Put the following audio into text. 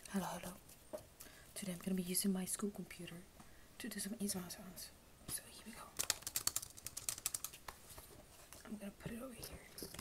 Hello, hello. Today I'm gonna be using my school computer to do some ASMR sounds. So here we go. I'm gonna put it over here.